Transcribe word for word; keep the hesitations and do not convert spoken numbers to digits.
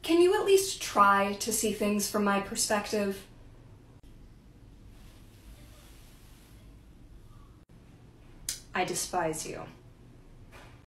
Can you at least try to see things from my perspective? I despise you.